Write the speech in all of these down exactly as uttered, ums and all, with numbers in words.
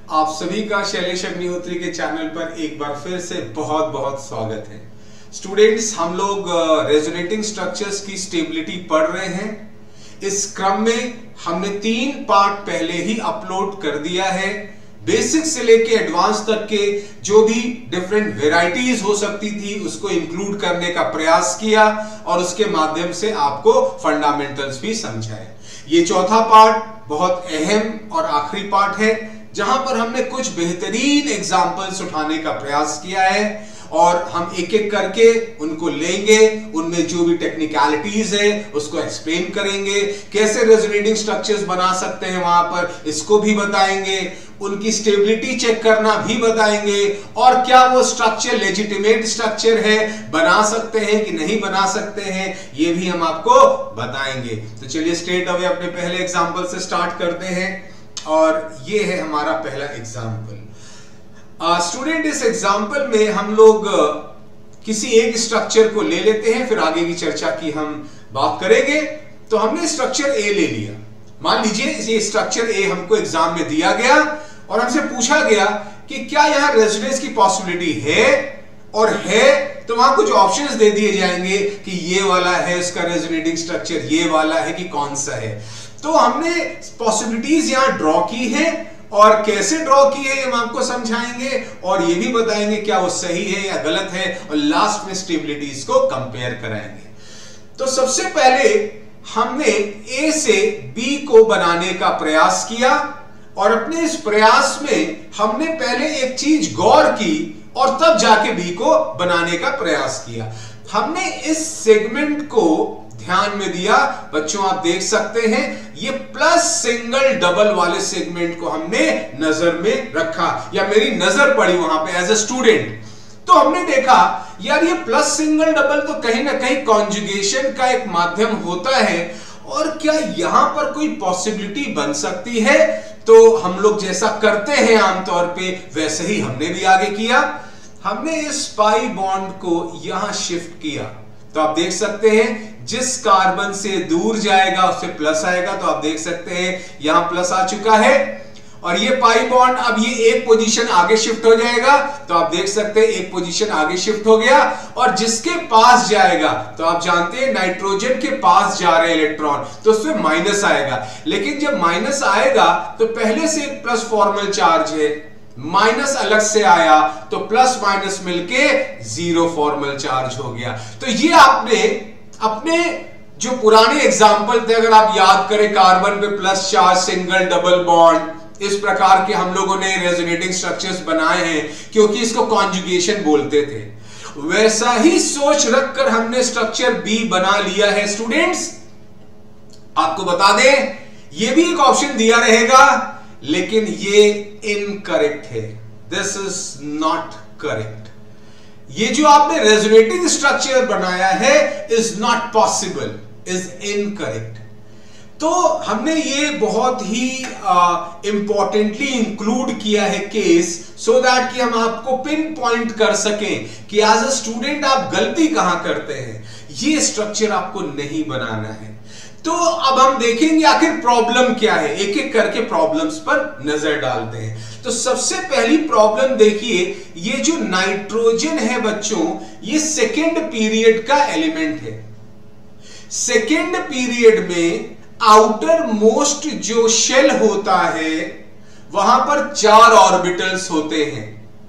आप सभी का शैलेश अग्निहोत्री के चैनल पर एक बार फिर से बहुत बहुत स्वागत है। स्टूडेंट्स, हम लोग रेजोनेटिंग स्ट्रक्चर्स की स्टेबिलिटी पढ़ रहे हैं। इस क्रम में हमने तीन पार्ट पहले ही अपलोड कर दिया है। बेसिक से लेके एडवांस तक के जो भी डिफरेंट वेराइटीज हो सकती थी उसको इंक्लूड करने का प्रयास किया और उसके माध्यम से आपको फंडामेंटल्स भी समझाए। ये चौथा पार्ट बहुत अहम और आखिरी पार्ट है जहां पर हमने कुछ बेहतरीन एग्जाम्पल्स उठाने का प्रयास किया है और हम एक एक करके उनको लेंगे, उनमें जो भी टेक्निकलिटीज है उसको एक्सप्लेन करेंगे, कैसे रेजोनेटिंग स्ट्रक्चर्स बना सकते हैं वहां पर इसको भी बताएंगे, उनकी स्टेबिलिटी चेक करना भी बताएंगे और क्या वो स्ट्रक्चर लेजिटिमेट स्ट्रक्चर है, बना सकते हैं कि नहीं बना सकते हैं, ये भी हम आपको बताएंगे। तो चलिए स्ट्रेट अवे अपने पहले एग्जाम्पल से स्टार्ट करते हैं और ये है हमारा पहला एग्जाम्पल। स्टूडेंट uh, इस एग्जाम्पल में हम लोग uh, किसी एक स्ट्रक्चर को ले लेते हैं, फिर आगे की चर्चा की हम बात करेंगे। तो हमने स्ट्रक्चर ए ले लिया। मान लीजिए ये स्ट्रक्चर ए हमको एग्जाम में दिया गया और हमसे पूछा गया कि क्या यहां रेजोनेंस की पॉसिबिलिटी है, और है तो वहां कुछ ऑप्शंस दे दिए जाएंगे कि ये वाला है इसका रेजोनेटिंग स्ट्रक्चर, ये वाला है कि कौन सा है। तो हमने पॉसिबिलिटीज यहां ड्रॉ की है और कैसे ड्रॉ की है ये हम आपको समझाएंगे और ये भी बताएंगे क्या वो सही है या गलत है, और लास्ट में स्टेबिलिटीज को कंपेयर कराएंगे। तो सबसे पहले हमने ए से बी को बनाने का प्रयास किया और अपने इस प्रयास में हमने पहले एक चीज गौर की और तब जाके बी को बनाने का प्रयास किया। हमने इस सेगमेंट को ध्यान में दिया। बच्चों आप देख सकते हैं ये प्लस सिंगल डबल वाले सेगमेंट को हमने नजर में रखा या मेरी नजर पड़ी वहां पे एज ए स्टूडेंट। तो हमने देखा यार ये प्लस सिंगल डबल तो कहीं ना कहीं कॉन्जुगेशन का एक माध्यम होता है, और क्या यहां पर कोई पॉसिबिलिटी बन सकती है। तो हम लोग जैसा करते हैं आमतौर पे वैसे ही हमने भी आगे किया। हमने इस पाई बॉन्ड को यहां शिफ्ट किया। तो आप देख सकते हैं जिस कार्बन से दूर जाएगा उससे प्लस आएगा। तो आप देख सकते हैं यहां प्लस आ चुका है और ये पाई बॉन्ड अब ये एक पोजीशन आगे शिफ्ट हो जाएगा। तो आप देख सकते हैं एक पोजीशन आगे शिफ्ट हो गया, और जिसके पास जाएगा तो आप जानते हैं नाइट्रोजन के पास जा रहे इलेक्ट्रॉन तो उसमें माइनस आएगा। लेकिन जब माइनस आएगा तो पहले से एक प्लस फॉर्मल चार्ज है, माइनस अलग से आया तो प्लस माइनस मिलके जीरो फॉर्मल चार्ज हो गया। तो ये आपने अपने जो पुराने एग्जाम्पल थे अगर आप याद करें, कार्बन पे plus charge, single double bond, इस प्रकार के हम लोगों ने रेजोनेटिंग स्ट्रक्चर्स बनाए हैं क्योंकि इसको कॉन्जुगेशन बोलते थे। वैसा ही सोच रखकर हमने स्ट्रक्चर बी बना लिया है। स्टूडेंट्स आपको बता दें ये भी एक ऑप्शन दिया रहेगा लेकिन ये इनकरेक्ट है। This is not correct. ये जो आपने रेजोनेटिंग स्ट्रक्चर बनाया है is not possible, is incorrect. तो हमने ये बहुत ही इंपॉर्टेंटली इंक्लूड किया है केस, सो दैट कि हम आपको पिन पॉइंट कर सकें कि एज अ स्टूडेंट आप गलती कहां करते हैं। ये स्ट्रक्चर आपको नहीं बनाना है। तो अब हम देखेंगे आखिर प्रॉब्लम क्या है, एक एक करके प्रॉब्लम्स पर नजर डालते हैं। तो सबसे पहली प्रॉब्लम देखिए, ये जो नाइट्रोजन है बच्चों ये सेकेंड पीरियड का एलिमेंट है। सेकेंड पीरियड में आउटर मोस्ट जो शेल होता है वहां पर चार ऑर्बिटल्स होते हैं,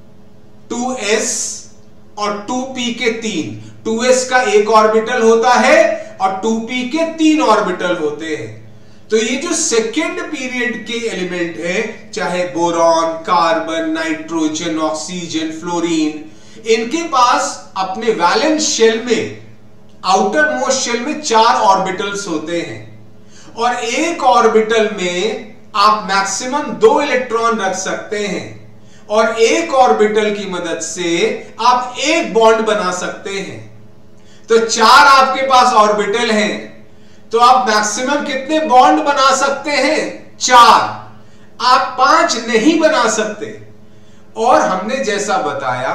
टू एस और टू पी के तीन। टू एस का एक ऑर्बिटल होता है और टू पी के तीन ऑर्बिटल होते हैं। तो ये जो सेकेंड पीरियड के एलिमेंट है, चाहे boron, carbon, nitrogen, oxygen, fluorine, इनके पास अपने वैलेंस शेल में, आउटर मोस्ट शेल में चार ऑर्बिटल्स होते हैं और एक ऑर्बिटल में आप मैक्सिमम दो इलेक्ट्रॉन रख सकते हैं और एक ऑर्बिटल की मदद से आप एक बॉन्ड बना सकते हैं। तो चार आपके पास ऑर्बिटल हैं तो आप मैक्सिमम कितने बॉन्ड बना सकते हैं? चार। आप पांच नहीं बना सकते। और हमने जैसा बताया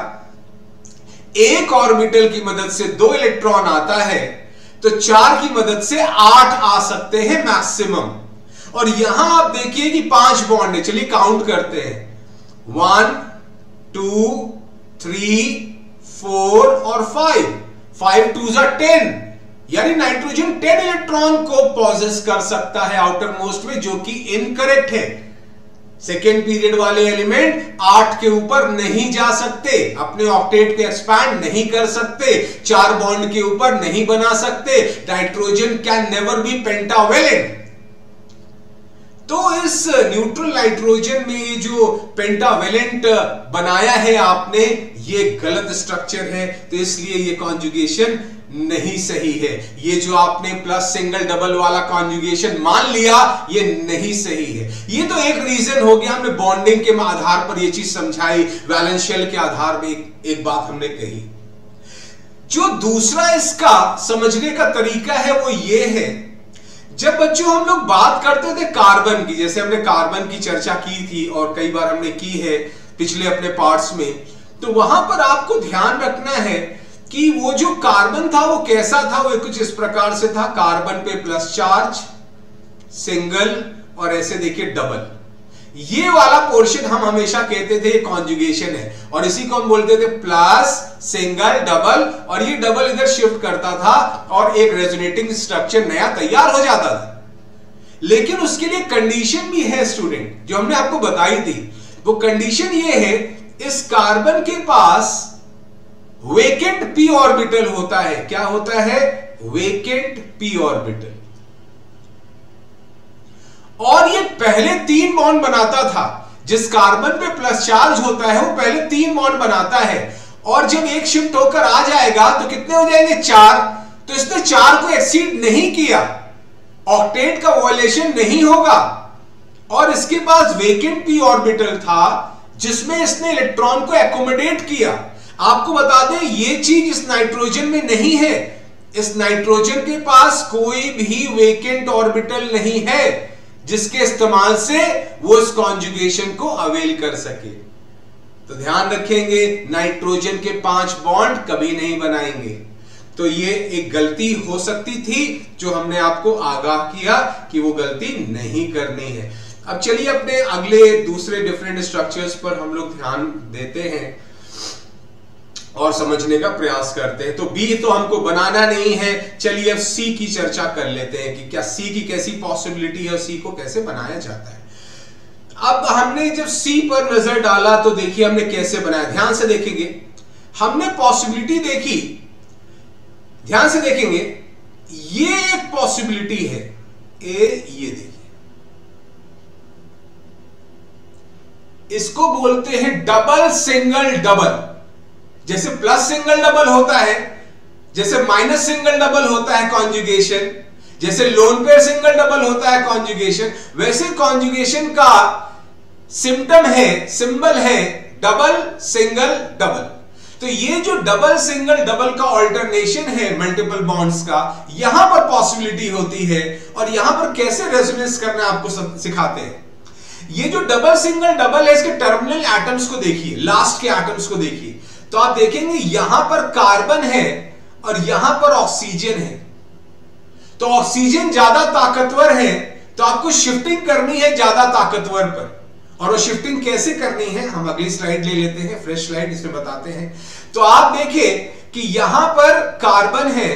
एक ऑर्बिटल की मदद से दो इलेक्ट्रॉन आता है तो चार की मदद से आठ आ सकते हैं मैक्सिमम। और यहां आप देखिए कि पांच बॉन्ड है, चलिए काउंट करते हैं। वन, टू, थ्री, फोर और फाइव। फाइव टू जा टेन, यानी नाइट्रोजन टेन इलेक्ट्रॉन को पॉजेस कर सकता है आउटर मोस्ट में, जो कि इनकरेक्ट है। सेकेंड पीरियड वाले एलिमेंट आठ के ऊपर नहीं जा सकते, अपने ऑक्टेट को एक्सपैंड नहीं कर सकते, चार बॉन्ड के ऊपर नहीं बना सकते। Nitrogen can never be pentavalent. तो इस न्यूट्रल नाइट्रोजन में जो पेंटावेलेंट बनाया है आपने, ये गलत स्ट्रक्चर है, तो इसलिए ये कॉन्जुगेशन नहीं सही है। ये जो आपने प्लस सिंगल डबल वाला कॉन्जुगेशन मान लिया, ये नहीं सही है। ये तो एक रीजन हो गया, हमने बॉन्डिंग के आधार पर ये चीज समझाई, वैलेंस शेल के आधार पर एक, एक बात हमने कही। जो दूसरा इसका समझने का तरीका है वो ये है, जब बच्चों हम लोग बात करते थे कार्बन की, जैसे हमने कार्बन की चर्चा की थी और कई बार हमने की है पिछले अपने पार्ट्स में, तो वहां पर आपको ध्यान रखना है कि वो जो कार्बन था वो कैसा था। वो कुछ इस प्रकार से था, कार्बन पे प्लस चार्ज, सिंगल और ऐसे देखिए डबल। ये वाला पोर्शन हम हमेशा कहते थे ये कॉन्जुगेशन है, और इसी को हम बोलते थे प्लस सिंगल डबल, और ये डबल इधर शिफ्ट करता था और एक रेजोनेटिंग स्ट्रक्चर नया तैयार हो जाता था। लेकिन उसके लिए कंडीशन भी है स्टूडेंट, जो हमने आपको बताई थी। वो कंडीशन ये है, इस कार्बन के पास वेकेंट पी ऑर्बिटल होता है। क्या होता है? Vacant p orbital. और ये पहले तीन बॉन्ड बनाता था। जिस कार्बन पे प्लस चार्ज होता है वो पहले तीन बॉन्ड बनाता है, और जब एक शिफ्ट होकर आ जाएगा तो कितने हो जाएंगे? चार। तो इसने चार को एक्सीड नहीं किया, ऑक्टेट का वायलेशन नहीं होगा, और इसके पास वेकेंट पी ऑर्बिटल था जिसमें इसने इलेक्ट्रॉन को एकोमोडेट किया। आपको बता दें ये चीज इस नाइट्रोजन में नहीं है। इस नाइट्रोजन के पास कोई भी वेकेंट ऑर्बिटल नहीं है जिसके इस्तेमाल से वो इस कॉन्जुगेशन को अवेल कर सके। तो ध्यान रखेंगे, नाइट्रोजन के पांच बॉन्ड कभी नहीं बनाएंगे। तो ये एक गलती हो सकती थी जो हमने आपको आगाह किया कि वो गलती नहीं करनी है। अब चलिए अपने अगले दूसरे डिफरेंट स्ट्रक्चर्स पर हम लोग ध्यान देते हैं और समझने का प्रयास करते हैं। तो बी तो हमको बनाना नहीं है, चलिए अब सी की चर्चा कर लेते हैं कि क्या सी की कैसी पॉसिबिलिटी है और सी को कैसे बनाया जाता है। अब हमने जब सी पर नजर डाला तो देखिए हमने कैसे बनाया, ध्यान से देखेंगे। हमने पॉसिबिलिटी देखी, ध्यान से देखेंगे, ये एक पॉसिबिलिटी है ए, ये देखिए, इसको बोलते हैं डबल सिंगल डबल। जैसे प्लस सिंगल डबल होता है, जैसे माइनस सिंगल डबल होता है कॉन्जुगेशन, जैसे लोन पेयर सिंगल डबल होता है कॉन्जुगेशन, वैसे कॉन्जुगेशन का सिम्टम है, सिंबल है डबल सिंगल डबल। तो ये जो डबल सिंगल डबल का ऑल्टरनेशन है मल्टीपल बॉन्ड्स का, यहां पर पॉसिबिलिटी होती है, और यहां पर कैसे रेजोनेंस करना आपको सिखाते हैं। ये जो डबल सिंगल डबल है, इसके टर्मिनल एटम्स को देखिए, लास्ट के एटम्स को देखिए, तो आप देखेंगे यहां पर कार्बन है और यहां पर ऑक्सीजन है। तो ऑक्सीजन ज्यादा ताकतवर है, तो आपको शिफ्टिंग करनी है ज्यादा ताकतवर पर, और वो शिफ्टिंग कैसे करनी है हम अगली स्लाइड ले लेते हैं, फ्रेश स्लाइड इसमें बताते हैं। तो आप देखिए कि यहां पर कार्बन है,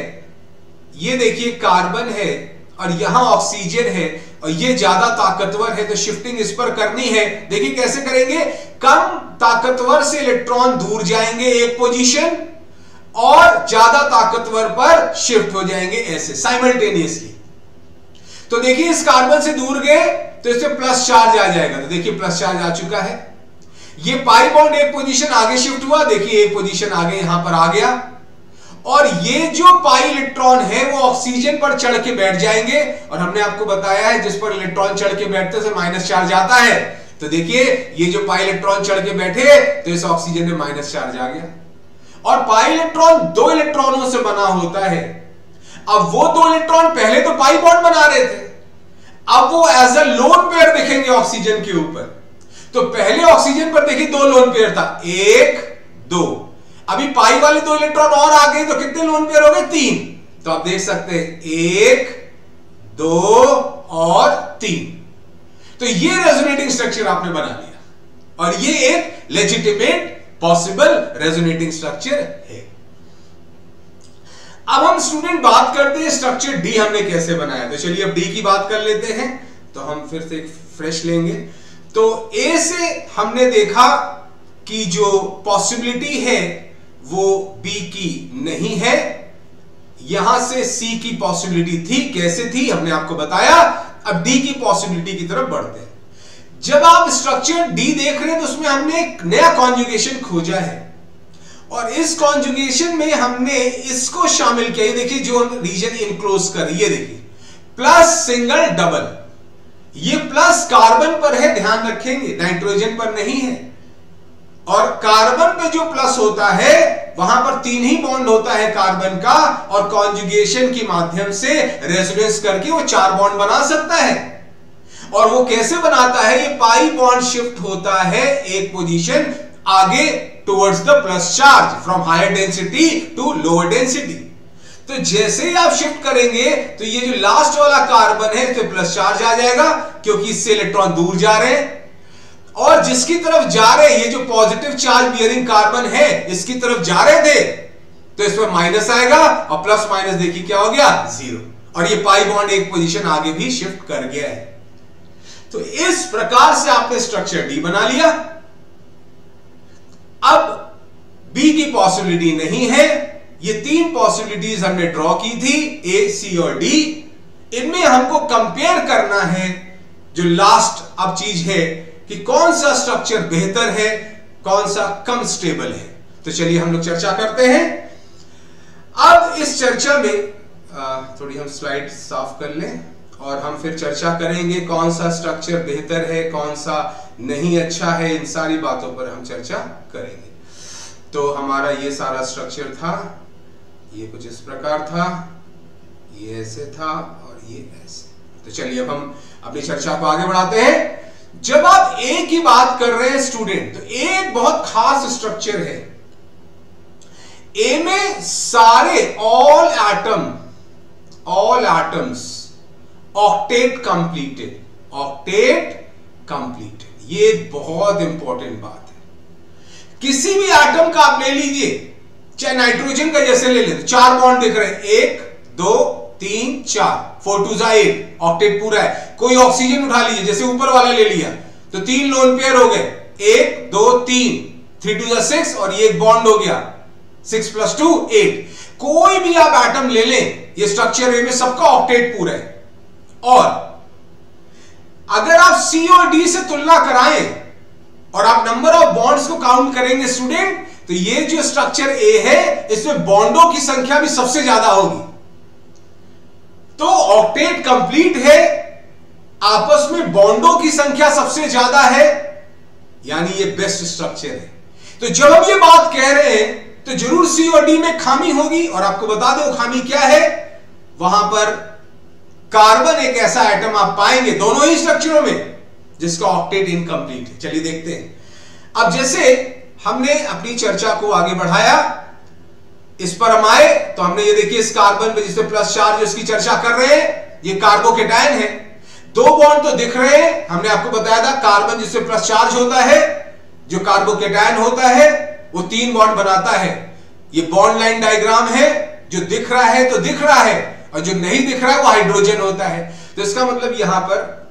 ये देखिए कार्बन है, और यहां ऑक्सीजन है, और ये ज्यादा ताकतवर है, तो शिफ्टिंग इस पर करनी है। देखिए कैसे करेंगे, कम ताकतवर से इलेक्ट्रॉन दूर जाएंगे एक पोजीशन, और ज्यादा ताकतवर पर शिफ्ट हो जाएंगे ऐसे साइमल्टेनियसली। तो देखिए इस कार्बन से दूर गए तो इससे प्लस चार्ज आ जाएगा, तो देखिए प्लस चार्ज आ चुका है। ये पाई बॉन्ड एक पोजीशन आगे शिफ्ट हुआ, देखिए एक पोजीशन आगे यहां पर आ गया, और ये जो पाई इलेक्ट्रॉन है वो ऑक्सीजन पर चढ़ के बैठ जाएंगे, और हमने आपको बताया है जिस पर इलेक्ट्रॉन चढ़ के बैठते से माइनस चार्ज आता है। तो देखिए ये जो पाई इलेक्ट्रॉन चढ़ के बैठे तो इस ऑक्सीजन में माइनस चार्ज आ गया, और पाई इलेक्ट्रॉन दो इलेक्ट्रॉनों से बना होता है। अब वो दो इलेक्ट्रॉन पहले तो पाई बॉन्ड बना रहे थे, अब वो एज अ लोन पेयर दिखेंगे ऑक्सीजन के ऊपर। तो पहले ऑक्सीजन पर देखिए दो लोन पेयर था, एक दो, अभी पाई वाले दो इलेक्ट्रॉन और आ गए तो कितने लोन पेयर हो गए? तीन। तो आप देख सकते हैं एक, दो और तीन। तो ये रेजोनेटिंग स्ट्रक्चर आपने बना लिया। और ये एक लेजिटिमेट पॉसिबल रेजोनेटिंग स्ट्रक्चर है। अब हम स्टूडेंट बात करते हैं स्ट्रक्चर डी हमने कैसे बनाया। तो चलिए अब डी की बात कर लेते हैं। तो हम फिर से एक फ्रेश लेंगे। तो ए से हमने देखा कि जो पॉसिबिलिटी है वो बी की नहीं है, यहां से सी की पॉसिबिलिटी थी। कैसे थी हमने आपको बताया। अब डी की पॉसिबिलिटी की तरफ बढ़ते हैं। जब आप स्ट्रक्चर डी देख रहे हैं तो उसमें हमने एक नया कॉन्जुगेशन खोजा है और इस कॉन्जुगेशन में हमने इसको शामिल किया। ये देखिए जो रीजन इनक्लोज कर, ये देखिए प्लस सिंगल डबल, ये प्लस कार्बन पर है, ध्यान रखेंगे, नाइट्रोजन पर नहीं है। और कार्बन पे जो प्लस होता है वहां पर तीन ही बॉन्ड होता है कार्बन का, और कॉन्जुगेशन के माध्यम से रेजोनेंस करके वो चार बॉन्ड बना सकता है। और वो कैसे बनाता है, ये पाई बॉन्ड शिफ्ट होता है एक पोजीशन आगे towards the plus charge, from higher density to lower density. तो जैसे ही आप शिफ्ट करेंगे तो ये जो लास्ट वाला कार्बन है तो प्लस चार्ज आ जाएगा, क्योंकि इससे इलेक्ट्रॉन दूर जा रहे हैं। और जिसकी तरफ जा रहे ये जो पॉजिटिव चार्ज बियरिंग कार्बन है इसकी तरफ जा रहे थे तो इसमें माइनस आएगा, और प्लस माइनस देखिए क्या हो गया, जीरो। और ये पाई बॉन्ड एक पोजीशन आगे भी शिफ्ट कर गया है। तो इस प्रकार से आपने स्ट्रक्चर डी बना लिया। अब बी की पॉसिबिलिटी नहीं है। ये तीन पॉसिबिलिटीज हमने ड्रॉ की थी, ए, सी और डी। इनमें हमको कंपेयर करना है जो लास्ट अब चीज है कि कौन सा स्ट्रक्चर बेहतर है, कौन सा कम स्टेबल है। तो चलिए हम लोग चर्चा करते हैं। अब इस चर्चा में आ, थोड़ी हम स्लाइड साफ कर लें और हम फिर चर्चा करेंगे कौन सा स्ट्रक्चर बेहतर है, कौन सा नहीं अच्छा है। इन सारी बातों पर हम चर्चा करेंगे। तो हमारा ये सारा स्ट्रक्चर था, ये कुछ इस प्रकार था, ये ऐसे था और ये ऐसे। तो चलिए अब हम अपनी चर्चा को आगे बढ़ाते हैं। जब आप ए की बात कर रहे हैं स्टूडेंट, तो ए एक बहुत खास स्ट्रक्चर है। ए में सारे all atom all atoms octet completed, octet completed. ये एक बहुत इंपॉर्टेंट बात है। किसी भी एटम का आप ले लीजिए, चाहे नाइट्रोजन का जैसे ले लेते, चार बॉन्ड दिख रहे हैं, एक दो तीन चार, फोर टू जा एट, ऑक्टेट पूरा है। कोई ऑक्सीजन उठा लीजिए, जैसे ऊपर वाला ले लिया तो तीन लोन पेयर हो गए, एक दो तीन, थ्री टू जा सिक्स, और ये एक बॉन्ड हो गया, सिक्स प्लस टू एट। कोई भी आप एटम ले लें, ये स्ट्रक्चर ए में सबका ऑक्टेट पूरा है। और अगर आप सी और डी से तुलना कराएं और आप नंबर ऑफ बॉन्ड्स को काउंट करेंगे स्टूडेंट, तो ये जो स्ट्रक्चर ए है इसमें बॉन्डों की संख्या भी सबसे ज्यादा होगी। तो ऑक्टेट कंप्लीट है, आपस में बॉन्डों की संख्या सबसे ज्यादा है, यानी ये बेस्ट स्ट्रक्चर है। तो जब हम ये बात कह रहे हैं तो जरूर सी और डी में खामी होगी, और आपको बता दो खामी क्या है। वहां पर कार्बन एक ऐसा एटम आप पाएंगे दोनों ही स्ट्रक्चरों में जिसका ऑक्टेट इनकम्प्लीट है। चलिए देखते हैं। अब जैसे हमने अपनी चर्चा को आगे बढ़ाया, इस पर हम आए तो हमने ये देखिए इस कार्बन पे जिसपे प्लस चार्ज उसकी चर्चा कर रहे हैं, ये कार्बोकेटायन है। दो बॉन्ड तो दिख रहे हैं, हमने आपको बताया था कार्बन जिसपे प्लस चार्ज होता है, जो कार्बोकेटायन होता है वो तीन बॉन्ड बनाता है। ये बॉन्ड लाइन डायग्राम है, जो दिख रहा है तो दिख रहा है, और जो नहीं दिख रहा है वो हाइड्रोजन होता है। तो इसका मतलब यहां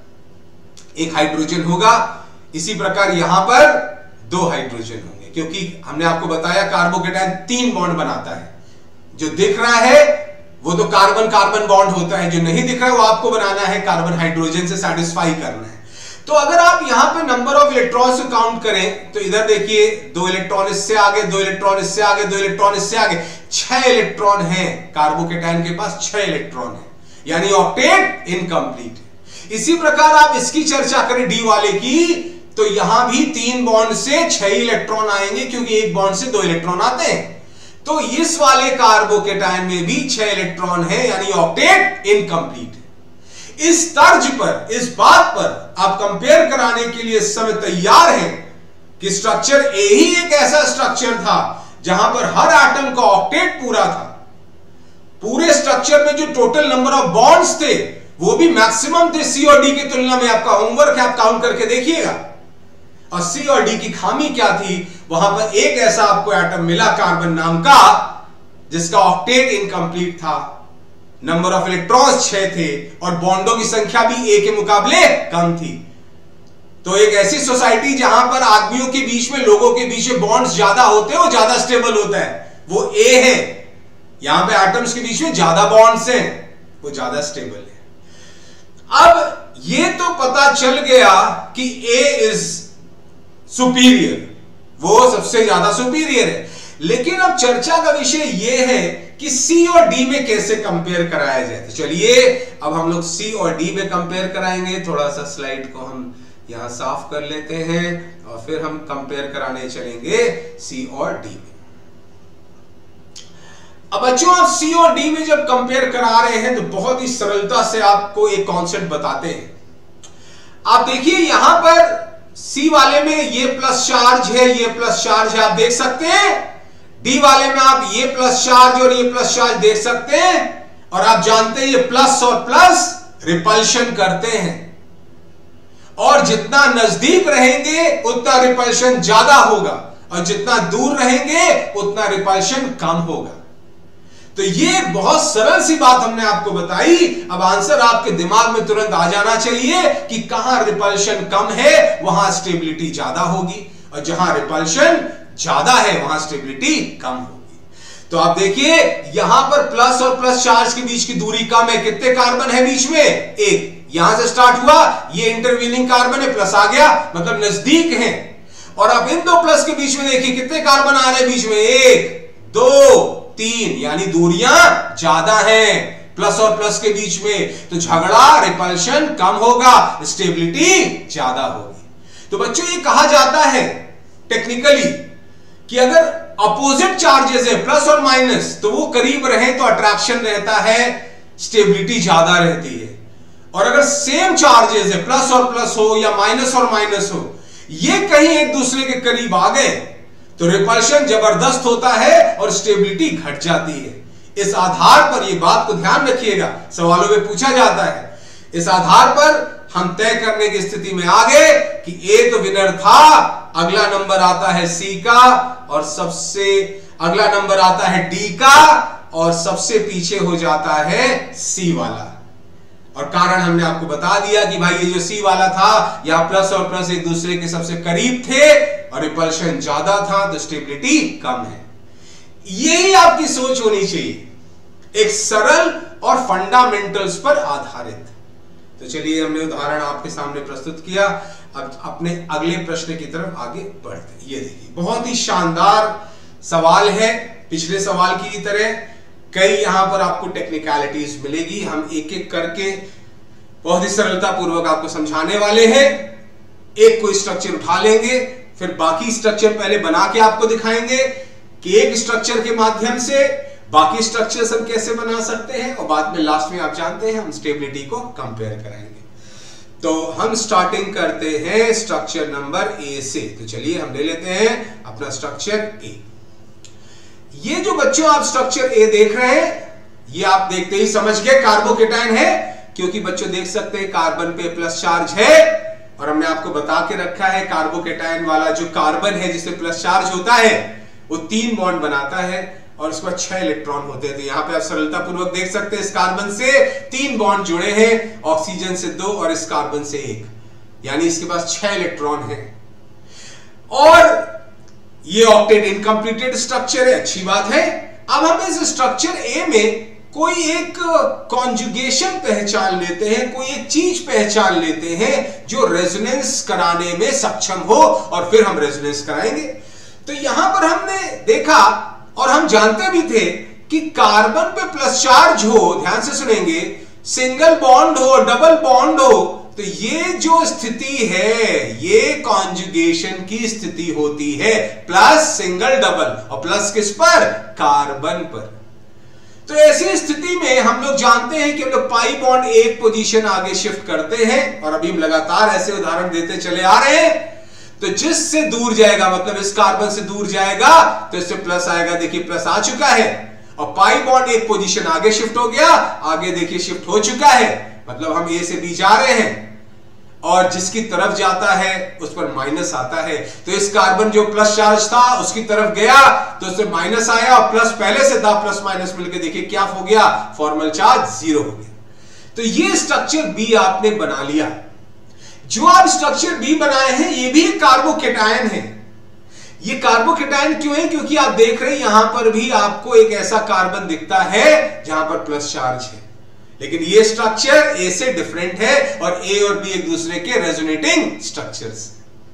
पर एक हाइड्रोजन होगा, इसी प्रकार यहां पर दो हाइड्रोजन होंगे, क्योंकि हमने आपको बताया कार्बोकेटायन तीन बॉन्ड बनाता है। जो दिख रहा है वो तो कार्बन कार्बन बॉन्ड होता है, जो नहीं दिख रहा है वो आपको बनाना है कार्बन हाइड्रोजन से सैटिस्फाई करना है। तो अगर आप यहां पे नंबर ऑफ इलेक्ट्रॉन्स को काउंट करें तो इधर देखिए दो इलेक्ट्रॉन इससे आगे, दो इलेक्ट्रॉन इससे आगे, दो इलेक्ट्रॉन इससे आगे, छह इलेक्ट्रॉन हैं कार्बोकेटायन के पास, छह इलेक्ट्रॉन है, यानी ऑक्टेट इनकम्प्लीट है। इसी प्रकार आप इसकी चर्चा करें डी वाले की, तो यहां भी तीन बॉन्ड से छह इलेक्ट्रॉन आएंगे, क्योंकि एक बॉन्ड से दो इलेक्ट्रॉन आते हैं। तो इस वाले कार्बोकेटायन में भी छह इलेक्ट्रॉन है, यानी ऑक्टेट इनकम्प्लीट है। इस तर्ज पर, इस बात पर आप कंपेयर कराने के लिए इस समय तैयार हैं कि स्ट्रक्चर ए ही एक ऐसा स्ट्रक्चर था जहां पर हर एटम का ऑक्टेट पूरा था। पूरे स्ट्रक्चर में जो टोटल नंबर ऑफ बॉन्ड्स थे वो भी मैक्सिमम थे सी और डी की तुलना में। आपका होमवर्क है, आप काउंट करके देखिएगा। और सी और डी की खामी क्या थी, वहां पर एक ऐसा आपको एटम मिला कार्बन नाम का जिसका ऑक्टेट इनकम्प्लीट था, नंबर ऑफ इलेक्ट्रॉन्स छह थे और बॉन्डों की संख्या भी ए के मुकाबले कम थी। तो एक ऐसी सोसाइटी जहां पर आदमियों के बीच में, लोगों के बीच में बॉन्ड्स ज्यादा होते हैं, वो ज्यादा स्टेबल होता है, वो ए है। यहां पे एटम्स के बीच में ज्यादा बॉन्ड्स हैं, वो ज्यादा स्टेबल है। अब ये तो पता चल गया कि ए इज सुपीरियर, वो सबसे ज्यादा सुपीरियर है, लेकिन अब चर्चा का विषय यह है कि सी और डी में कैसे कंपेयर कराया जाए। तो चलिए अब हम लोग सी और डी में कंपेयर कराएंगे। थोड़ा सा स्लाइड को हम यहां साफ कर लेते हैं और फिर हम कंपेयर कराने चलेंगे सी और डी में। अब बच्चों, आप सी और डी में जब कंपेयर करा रहे हैं तो बहुत ही सरलता से आपको एक कॉन्सेप्ट बताते हैं। आप देखिए यहां पर सी वाले में ये प्लस चार्ज है, ये प्लस चार्ज है, आप देख सकते हैं। डी वाले में आप ये प्लस चार्ज और ये प्लस चार्ज देख सकते हैं, और आप जानते हैं ये प्लस और प्लस रिपल्शन करते हैं, और जितना नजदीक रहेंगे उतना रिपल्शन ज्यादा होगा, और जितना दूर रहेंगे उतना रिपल्शन कम होगा। तो ये बहुत सरल सी बात हमने आपको बताई। अब आंसर आपके दिमाग में तुरंत आ जाना चाहिए कि कहां रिपल्शन कम है वहां स्टेबिलिटी ज्यादा होगी, और जहां रिपल्शन ज्यादा है वहां स्टेबिलिटी कम होगी। तो आप देखिए यहां पर प्लस और प्लस चार्ज के बीच की दूरी कम है। कितने कार्बन है बीच में? एक। यहां से स्टार्ट हुआ, ये इंटरवीनिंग कार्बन है, प्लस आ गया, मतलब नजदीक है। और अब इन दो प्लस के बीच में देखिए कितने कार्बन आ रहे हैं बीच में? एक, दो, तीन, यानी दूरियां ज्यादा हैं प्लस और प्लस के बीच में। तो झगड़ा, रिपल्शन कम होगा, स्टेबिलिटी ज्यादा होगी। तो बच्चों ये कहा जाता है टेक्निकली कि अगर अपोजिट चार्जेस है प्लस और माइनस, तो वो करीब रहे तो अट्रैक्शन रहता है, स्टेबिलिटी ज्यादा रहती है। और अगर सेम चार्जेस है, प्लस और प्लस हो या माइनस और माइनस हो, ये कहीं एक दूसरे के करीब आ गए तो रिपल्शन जबरदस्त होता है और स्टेबिलिटी घट जाती है। इस आधार पर, यह बात को ध्यान रखिएगा, सवालों में पूछा जाता है, इस आधार पर हम तय करने की स्थिति में आ गए कि ए तो विनर था, अगला नंबर आता है सी का, और सबसे अगला नंबर आता है डी का, और सबसे पीछे हो जाता है सी वाला। और कारण हमने आपको बता दिया कि भाई ये जो सी वाला था, यहां प्लस और प्लस एक दूसरे के सबसे करीब थे और रिपल्शन ज्यादा था, तो स्टेबिलिटी कम है। यही आपकी सोच होनी चाहिए, एक सरल और फंडामेंटल्स पर आधारित। तो चलिए हमने उदाहरण आपके सामने प्रस्तुत किया, अब अपने अगले प्रश्न की तरफ आगे बढ़ते हैं। ये देखिए बहुत ही शानदार सवाल है, पिछले सवाल की तरह कई यहां पर आपको टेक्निकलिटीज मिलेगी। हम एक एक करके बहुत ही सरलता पूर्वक आपको समझाने वाले हैं। एक कोई स्ट्रक्चर उठा लेंगे, फिर बाकी स्ट्रक्चर पहले बना के आपको दिखाएंगे कि एक स्ट्रक्चर के माध्यम से बाकी स्ट्रक्चर्स हम कैसे बना सकते हैं, और बाद में लास्ट में आप जानते हैं हम स्टेबिलिटी को कंपेयर कराएंगे। तो हम स्टार्टिंग करते हैं स्ट्रक्चर नंबर ए से। तो चलिए हम ले लेते हैं अपना स्ट्रक्चर ए। ये जो बच्चों आप स्ट्रक्चर ए देख रहे हैं, ये आप देखते ही समझ गए कार्बोकेटायन है, क्योंकि बच्चों देख सकते हैं कार्बन पे प्लस चार्ज है, और हमने आपको बता के रखा है कार्बोकेटायन वाला जो कार्बन है जिससे प्लस चार्ज होता है वो तीन बॉन्ड बनाता है और उसके बाद छह इलेक्ट्रॉन होते हैं। तो यहां पे आप सरलता पूर्वक देख सकते हैं इस कार्बन से तीन बॉन्ड जुड़े हैं, ऑक्सीजन से दो और इस कार्बन से एक, यानी इसके पास छह इलेक्ट्रॉन है। और ये ऑक्टेट इनकम्प्लीटेड स्ट्रक्चर है, अच्छी बात है। अब हम इस स्ट्रक्चर ए में कोई एक कॉन्जुगेशन पहचान लेते हैं, कोई एक चीज पहचान लेते हैं जो रेजोनेंस कराने में सक्षम हो, और फिर हम रेजोनेंस कराएंगे। तो यहां पर हमने देखा और हम जानते भी थे कि कार्बन पे प्लस चार्ज हो, ध्यान से सुनेंगे, सिंगल बॉन्ड हो, डबल बॉन्ड हो, तो ये जो स्थिति है ये कॉन्जुगेशन की स्थिति होती है, प्लस सिंगल डबल, और प्लस किस पर? कार्बन पर। तो ऐसी स्थिति में हम लोग जानते हैं कि हम लोग पाई बॉन्ड एक पोजीशन आगे शिफ्ट करते हैं, और अभी हम लगातार ऐसे उदाहरण देते चले आ रहे हैं। तो जिससे दूर जाएगा, मतलब इस कार्बन से दूर जाएगा तो इससे प्लस आएगा, देखिए प्लस आ चुका है, और पाई बॉन्ड एक पोजीशन आगे शिफ्ट हो गया, आगे देखिए शिफ्ट हो चुका है, मतलब हम ए से बी जा रहे हैं। और जिसकी तरफ जाता है उस पर माइनस आता है। तो इस कार्बन जो प्लस चार्ज था उसकी तरफ गया तो उससे माइनस आया और प्लस पहले से था, प्लस माइनस मिलकर देखिए क्या हो गया, फॉर्मल चार्ज जीरो हो गया। तो ये स्ट्रक्चर बी आपने बना लिया। जो आप स्ट्रक्चर बी बनाए हैं ये भी कार्बोकेटायन है। ये कार्बोकेटायन क्यों है? क्योंकि आप देख रहे हैं यहां पर भी आपको एक ऐसा कार्बन दिखता है जहां पर प्लस चार्ज है, लेकिन ये स्ट्रक्चर ए से डिफरेंट है और ए और बी एक दूसरे के रेजोनेटिंग स्ट्रक्चर्स।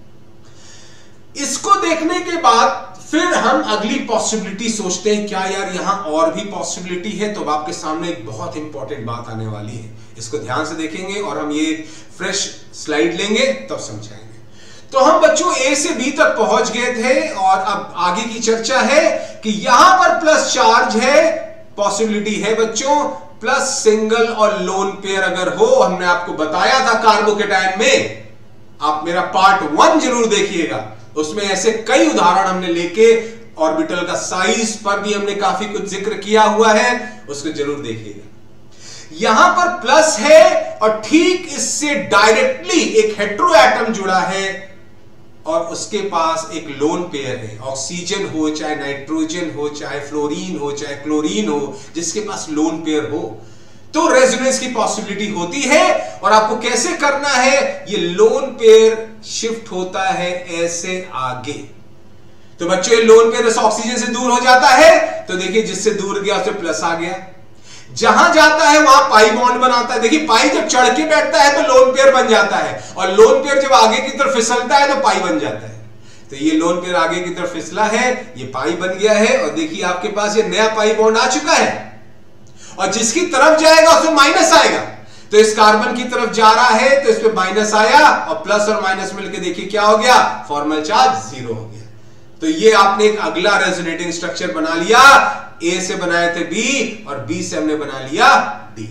इसको देखने के बाद फिर हम अगली पॉसिबिलिटी सोचते हैं, क्या यार यहां और भी पॉसिबिलिटी है? तो आपके सामने एक बहुत इंपॉर्टेंट बात आने वाली है, इसको ध्यान से देखेंगे और हम ये फ्रेश स्लाइड लेंगे तब समझाएंगे। तो हम बच्चों ए से बी तक पहुंच गए थे और अब आगे की चर्चा है कि यहां पर प्लस चार्ज है, पॉसिबिलिटी है बच्चों प्लस सिंगल और लोन पेयर अगर हो। हमने आपको बताया था कार्बोकेटायन में, आप मेरा पार्ट वन जरूर देखिएगा, उसमें ऐसे कई उदाहरण हमने लेके ऑर्बिटल का साइज पर भी हमने काफी कुछ जिक्र किया हुआ है, उसको जरूर देखिएगा। यहां पर प्लस है और ठीक इससे डायरेक्टली एक हेटेरो एटम जुड़ा है और उसके पास एक लोन पेयर है, ऑक्सीजन हो चाहे नाइट्रोजन हो चाहे फ्लोरीन हो चाहे क्लोरीन हो, जिसके पास लोन पेयर हो तो रेजोनेंस की पॉसिबिलिटी होती है। और आपको कैसे करना है, ये लोन पेयर शिफ्ट होता है ऐसे आगे। तो बच्चों ये लोन पेयर इस ऑक्सीजन से दूर हो जाता है तो देखिए जिससे दूर गया उससे प्लस आ गया, जहां जाता है वहां पाई बॉन्ड बनाता है। देखिए पाई जब चढ़ के बैठता है तो लोन पेयर बन जाता है और लोन पेयर जब आगे की तरफ फिसलता है तो पाई बन जाता है। तो ये लोन पेयर आगे की तरफ फिसला है, ये पाई बन गया है और देखिए आपके पास ये नया पाई बॉन्ड आ चुका है और जिसकी तरफ जाएगा उसमें माइनस आएगा। तो इस कार्बन की तरफ जा रहा है तो इसमें माइनस आया और प्लस और माइनस मिलकर देखिए क्या हो गया, फॉर्मल चार्ज जीरो हो गया। तो ये आपने एक अगला रेजोनेटिंग स्ट्रक्चर बना लिया। ए से बनाए थे बी और बी से हमने बना लिया डी।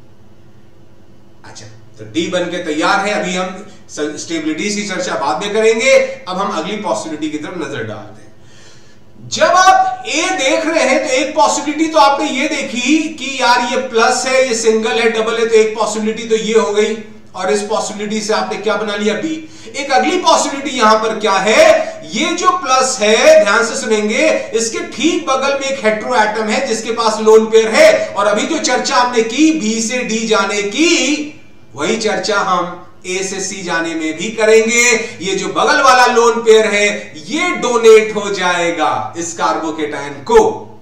अच्छा, तो डी बन के तैयार है। अभी हम स्टेबिलिटी की चर्चा बाद में करेंगे, अब हम अगली पॉसिबिलिटी की तरफ नजर डालते हैं। जब आप ए देख रहे हैं तो एक पॉसिबिलिटी तो आपने ये देखी कि यार ये प्लस है, ये सिंगल है, डबल है, तो एक पॉसिबिलिटी तो ये हो गई और इस पॉसिबिलिटी से आपने क्या बना लिया, बी। एक अगली पॉसिबिलिटी यहां पर क्या है, ये जो प्लस है ध्यान से सुनेंगे, इसके ठीक बगल में एक हेटेरो एटम है जिसके पास लोन पेयर है और अभी जो चर्चा हमने की बी से डी जाने की, वही चर्चा हम ए से सी जाने में भी करेंगे। ये जो बगल वाला लोन पेयर है ये डोनेट हो जाएगा इस कार्बोकेटायन को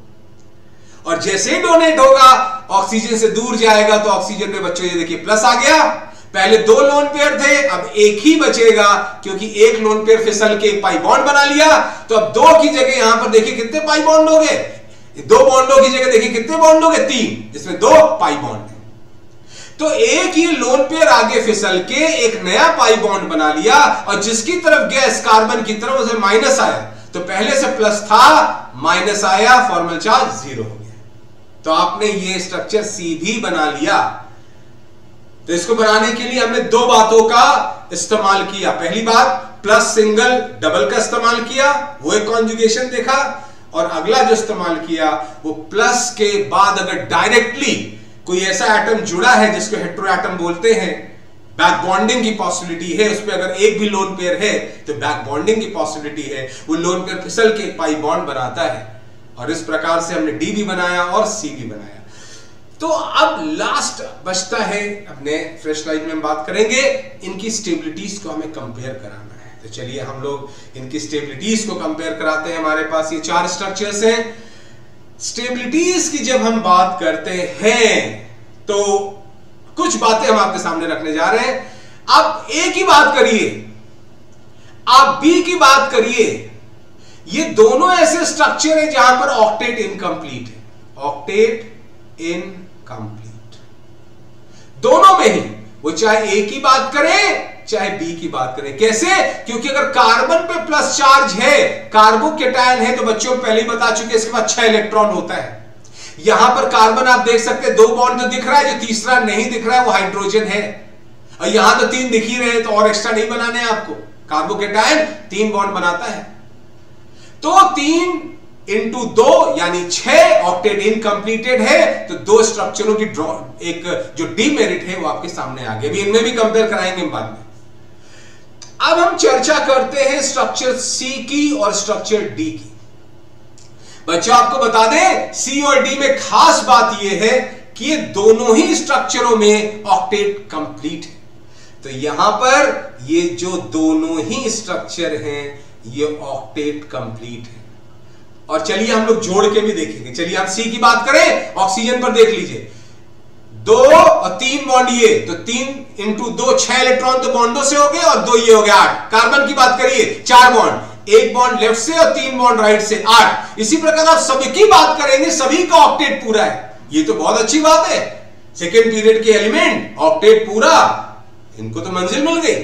और जैसे ही डोनेट होगा ऑक्सीजन से दूर जाएगा तो ऑक्सीजन में बच्चों ये देखिए प्लस आ गया। पहले दो लोन पेयर थे, अब एक ही बचेगा क्योंकि एक लोन पेयर फिसल के पाई बॉन्ड बना लिया। तो अब दो की जगह यहां पर देखिए कितने पाई बॉन्ड हो गए, दो बॉन्डों की जगह देखिए कितने बॉन्ड हो गए, तीन, इसमें दो पाई बॉन्ड है। तो एक ये लोन पेयर आगे फिसल के एक नया पाई बॉन्ड बना लिया और जिसकी तरफ गया इस कार्बन की तरफ उसे माइनस आया, तो पहले से प्लस था, माइनस आया, फॉर्मल चार्ज जीरो हो गया। तो आपने ये स्ट्रक्चर सी भी बना लिया। तो इसको बनाने के लिए हमने दो बातों का इस्तेमाल किया। पहली बात प्लस सिंगल डबल का इस्तेमाल किया, वो एक कॉन्जुगेशन देखा, और अगला जो इस्तेमाल किया वो प्लस के बाद अगर डायरेक्टली कोई ऐसा एटम जुड़ा है जिसको हेटेरो एटम बोलते हैं, बैक बॉन्डिंग की पॉसिबिलिटी है, उस पर अगर एक भी लोन पेयर है तो बैक बॉन्डिंग की पॉसिबिलिटी है, वो लोन पेयर फिसल के पाई बॉन्ड बनाता है। और इस प्रकार से हमने डी भी बनाया और सी भी बनाया। तो अब लास्ट बचता है, अपने फ्रेश स्लाइड में हम बात करेंगे, इनकी स्टेबिलिटीज को हमें कंपेयर कराना है। तो चलिए हम लोग इनकी स्टेबिलिटीज को कंपेयर कराते हैं। हमारे पास ये चार स्ट्रक्चर्स हैं। स्टेबिलिटीज की जब हम बात करते हैं तो कुछ बातें हम आपके सामने रखने जा रहे हैं। आप ए की बात करिए, आप बी की बात करिए, ये दोनों ऐसे स्ट्रक्चर है जहां पर ऑक्टेट इनकंप्लीट है। ऑक्टेट इनकंप्लीट दोनों में ही, वो चाहे ए की बात करें चाहे बी की बात करें। कैसे? क्योंकि अगर कार्बन पे प्लस चार्ज है, कार्बोकेटायन है, तो बच्चों पहले ही बता चुके इसके पास छह इलेक्ट्रॉन होता है। यहां पर कार्बन आप देख सकते हैं, दो बॉन्ड तो दिख रहा है, जो तीसरा नहीं दिख रहा है वो हाइड्रोजन है, और यहां तो तीन दिख ही रहे हैं, तो और एक्स्ट्रा नहीं बनाने हैं आपको। कार्बोकेटायन तीन बॉन्ड बनाता है, तो तीन इंटू दो यानी छह, ऑक्टेट इनकंप्लीटेड है। तो दो स्ट्रक्चरों की ड्रॉ, एक जो डीमेरिट है वो आपके सामने आ गया। अभी इनमें भी कंपेयर कराएंगे बाद में। अब हम चर्चा करते हैं स्ट्रक्चर सी की और स्ट्रक्चर डी की। बच्चों आपको बता दें, सी और डी में खास बात यह है कि ये दोनों ही स्ट्रक्चरों में ऑक्टेट कंप्लीट है। तो यहां पर ये जो दोनों ही स्ट्रक्चर हैं ये ऑक्टेट कंप्लीट है। और चलिए हम लोग जोड़ के भी देखेंगे। चलिए हम सी की बात करें, ऑक्सीजन पर देख लीजिए, दो और तीन बॉन्ड, ये तो तीन इंटू दो छह इलेक्ट्रॉन तो बॉन्डों से हो गए और दो ये हो गया आठ। कार्बन की बात करिए, चार बॉन्ड, एक बॉन्ड लेफ्ट से और तीन बॉन्ड राइट से, आठ। इसी प्रकार आप सभी की बात करेंगे, सभी का ऑक्टेट पूरा है। ये तो बहुत अच्छी बात है, सेकेंड पीरियड के एलिमेंट ऑक्टेट पूरा, इनको तो मंजिल मिल गई।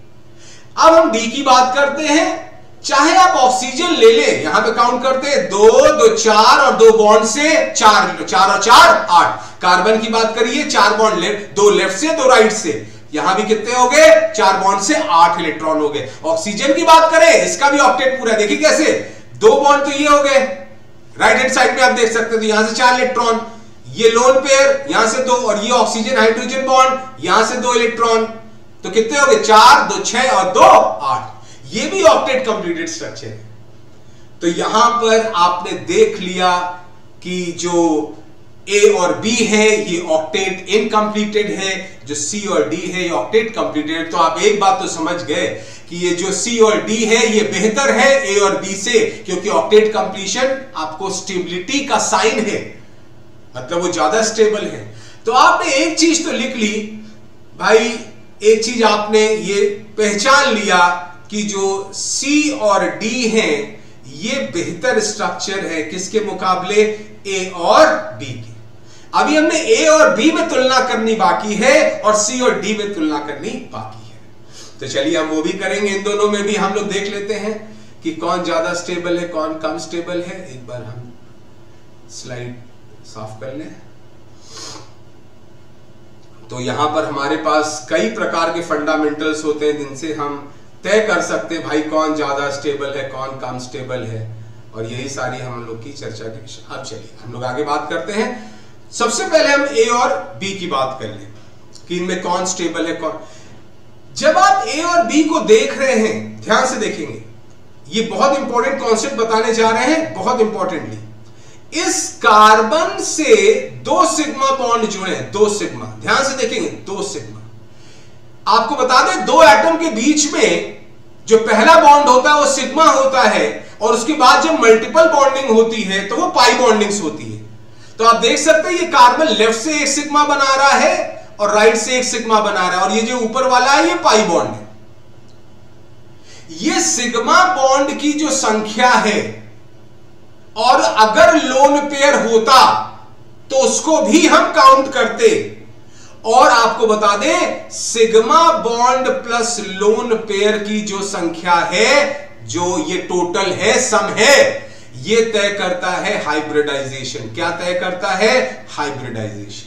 अब हम डी की बात करते हैं। चाहे आप ऑक्सीजन ले ले, यहां पे काउंट करते हैं, दो दो चार और दो बॉन्ड से चार, चार और चार आठ। कार्बन की बात करिए, चार बॉन्ड लेफ्ट, दो लेफ्ट से दो राइट से, यहां भी कितने हो गए, चार बॉन्ड से आठ इलेक्ट्रॉन हो गए। ऑक्सीजन की बात करें, इसका भी ऑक्टेट पूरा है। देखिए कैसे, दो बॉन्ड तो ये हो गए, राइट हैंड साइड में आप देख सकते हो, तो यहां से चार इलेक्ट्रॉन, ये लोन पेयर यहां से दो, और ये ऑक्सीजन हाइड्रोजन बॉन्ड यहां से दो इलेक्ट्रॉन, तो कितने हो गए, चार, दो छह और दो आठ। ये भी ऑक्टेट कंप्लीटेड स्ट्रक्चर है। तो यहां पर आपने देख लिया कि जो ए और बी है ये ऑक्टेट इनकम्प्लीटेड है, जो सी और डी है ये ऑक्टेट कंप्लीटेड। तो आप एक बात तो समझ गए कि ये जो सी और डी है ये बेहतर है ए और बी से, क्योंकि ऑक्टेट कंप्लीशन आपको स्टेबिलिटी का साइन है, मतलब वो ज्यादा स्टेबल है। तो आपने एक चीज तो लिख ली भाई, एक चीज आपने ये पहचान लिया कि जो सी और डी हैं ये बेहतर स्ट्रक्चर है किसके मुकाबले, ए और बी के। अभी हमने ए और बी में तुलना करनी बाकी है और सी और डी में तुलना करनी बाकी है। तो चलिए हम वो भी करेंगे। इन दोनों में भी हम लोग देख लेते हैं कि कौन ज्यादा स्टेबल है, कौन कम स्टेबल है। एक बार हम स्लाइड साफ कर लें। तो यहां पर हमारे पास कई प्रकार के फंडामेंटल्स होते हैं जिनसे हम तय कर सकते हैं भाई कौन ज्यादा स्टेबल है, कौन कम स्टेबल है, और यही सारी हम लोग की चर्चा के विषय। अब चलिए हम लोग आगे बात करते हैं। सबसे पहले हम ए और बी की बात कर लें कि इनमें कौन स्टेबल है, कौन। जब आप ए और बी को देख रहे हैं, ध्यान से देखेंगे, ये बहुत इंपॉर्टेंट कॉन्सेप्ट बताने जा रहे हैं, बहुत इंपॉर्टेंटली। इस कार्बन से दो सिग्मा बॉन्ड जुड़े हैं, दो सिग्मा, ध्यान से देखेंगे, दो सिग्मा। आपको बता दें, दो एटम के बीच में जो पहला बॉन्ड होता है वो सिग्मा होता है, और उसके बाद जब मल्टीपल बॉन्डिंग होती है तो वो पाई बॉन्डिंग्स होती है। तो आप देख सकते हैं ये कार्बन लेफ्ट से एक सिग्मा बना रहा है और राइट से एक सिग्मा बना रहा है, और ये जो ऊपर वाला है ये पाई बॉन्ड है। ये सिग्मा बॉन्ड की जो संख्या है, और अगर लोन पेयर होता तो उसको भी हम काउंट करते। और आपको बता दें, sigma bond plus lone pair की जो संख्या है, जो ये टोटल है, सम है, ये तय करता है हाइब्रिडाइजेशन। क्या तय करता है, हाइब्रिडाइजेशन।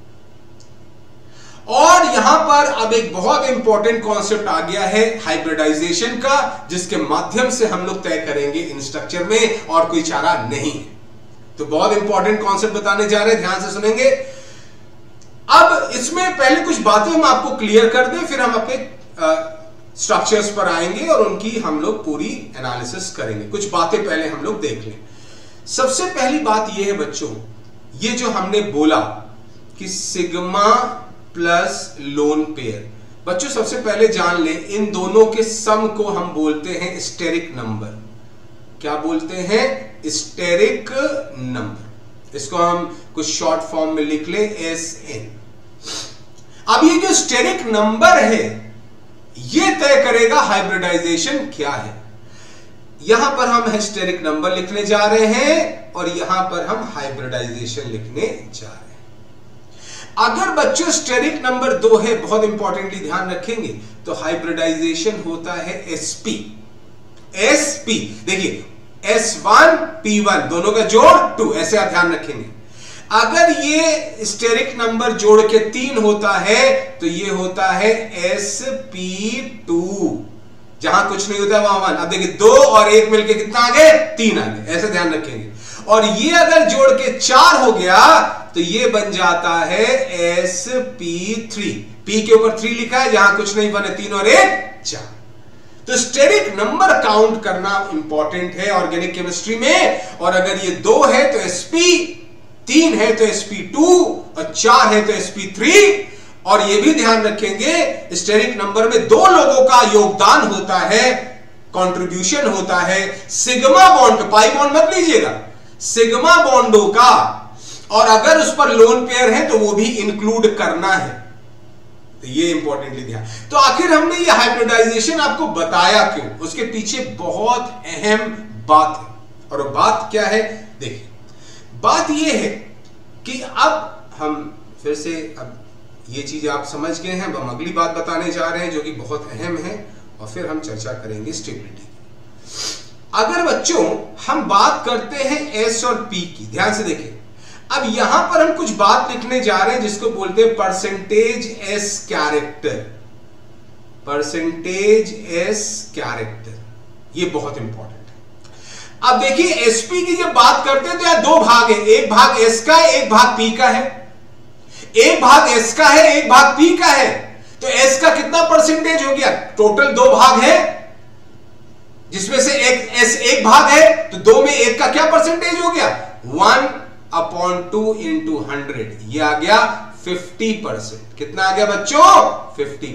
और यहां पर अब एक बहुत इंपॉर्टेंट कॉन्सेप्ट आ गया है हाइब्रिडाइजेशन का, जिसके माध्यम से हम लोग तय करेंगे इन स्ट्रक्चर में, और कोई चारा नहीं है। तो बहुत इंपॉर्टेंट कॉन्सेप्ट बताने जा रहे हैं, ध्यान से सुनेंगे। अब इसमें पहले कुछ बातें हम आपको क्लियर कर दें, फिर हम अपने स्ट्रक्चर्स पर आएंगे और उनकी हम लोग पूरी एनालिसिस करेंगे। कुछ बातें पहले हम लोग देख लें। सबसे पहली बात यह है बच्चों, ये जो हमने बोला कि सिग्मा प्लस लोन पेयर, बच्चों सबसे पहले जान लें, इन दोनों के सम को हम बोलते हैं स्टेरिक नंबर। क्या बोलते हैं, स्टेरिक नंबर। इसको हम कुछ शॉर्ट फॉर्म में लिख लें, एस एन। अब ये जो स्टेरिक नंबर है ये तय करेगा हाइब्रिडाइजेशन क्या है। यहां पर हम स्टेरिक नंबर लिखने जा रहे हैं और यहां पर हम हाइब्रिडाइजेशन लिखने जा रहे हैं। अगर बच्चों स्टेरिक नंबर दो है, बहुत इंपॉर्टेंटली ध्यान रखेंगे, तो हाइब्रिडाइजेशन होता है एसपी। एसपी देखिए, एस वन पी वन दोनों का जोड़ टू, ऐसे आप ध्यान रखेंगे। अगर ये स्टेरिक नंबर जोड़ के तीन होता है तो ये होता है एस पी टू। जहां कुछ नहीं होता है वहां वन। अब देखिए, दो और एक मिलके कितना आ गए, तीन आ गए, ऐसे ध्यान रखेंगे। और ये अगर जोड़ के चार हो गया तो ये बन जाता है एस पी थ्री। पी के ऊपर थ्री लिखा है, जहां कुछ नहीं बने, तीन और एक चार। तो स्टेरिक नंबर काउंट करना इंपॉर्टेंट है ऑर्गेनिक केमिस्ट्री में। और अगर ये दो है तो sp, तीन है तो एस पी टू और चार है तो एस पी थ्री। और ये भी ध्यान रखेंगे स्टेरिक नंबर में दो लोगों का योगदान होता है, कंट्रीब्यूशन होता है सिग्मा बॉन्ड, पाई बॉन्ड मत लीजिएगा, सिग्मा बॉन्डों का। और अगर उस पर लोन पेयर है तो वो भी इंक्लूड करना है, तो ये इंपॉर्टेंटली ध्यान। तो आखिर हमने ये हाइब्रिडाइजेशन आपको बताया क्यों, उसके पीछे बहुत अहम बात है। और वो बात क्या है, देखिए बात ये है कि अब हम फिर से, अब ये चीज आप समझ गए हैं, अब हम अगली बात बताने जा रहे हैं जो कि बहुत अहम है, और फिर हम चर्चा करेंगे स्टेबिलिटी की। अगर बच्चों हम बात करते हैं एस और पी की, ध्यान से देखें, अब यहां पर हम कुछ बात लिखने जा रहे हैं जिसको बोलते हैं percentage s character, percentage s character, ये बहुत इंपॉर्टेंट है। अब देखिए एसपी की जब बात करते हैं तो यहां दो भाग है, एक भाग एस का है, एक भाग पी का है। एक भाग एस का है, एक भाग पी का है। तो एस का कितना परसेंटेज हो गया, टोटल दो भाग है जिसमें से एक एस एक भाग है, तो दो में एक का क्या परसेंटेज हो गया, one upon two into hundred, ये आ गया फिफ्टी परसेंट। कितना आ गया बच्चों, फिफ्टी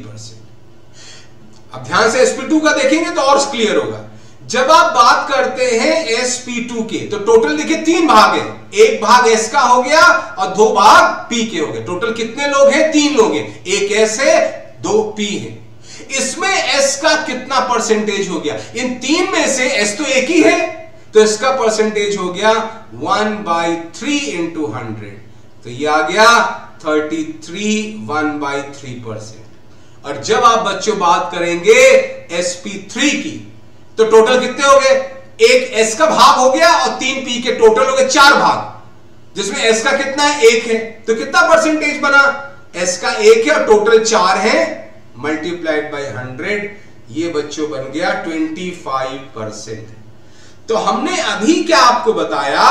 परसेंट। अब ध्यान से एस पी टू का देखेंगे तो और क्लियर होगा। जब आप बात करते हैं एस पी टू के, तो टोटल देखिए तीन भाग है, एक भाग एस का हो गया और दो भाग पी के हो गए। टोटल कितने लोग हैं, तीन लोग हैं, एक एस है दो पी है। इसमें एस का कितना परसेंटेज हो गया, इन तीन में से एस तो एक ही है, तो इसका परसेंटेज हो गया one by three into hundred, तो ये आ गया thirty three, one by three percent. और जब आप बच्चों बात करेंगे एस पी थ्री की, तो टोटल कितने हो गए, एक एस का भाग हो गया और तीन पी के, टोटल हो गए चार भाग, जिसमें एस का कितना है, एक है, तो कितना परसेंटेज बना, एस का एक है और टोटल चार है, मल्टीप्लाइड बाय हंड्रेड, ये बच्चों बन गया ट्वेंटी फाइव परसेंट। तो हमने अभी क्या आपको बताया,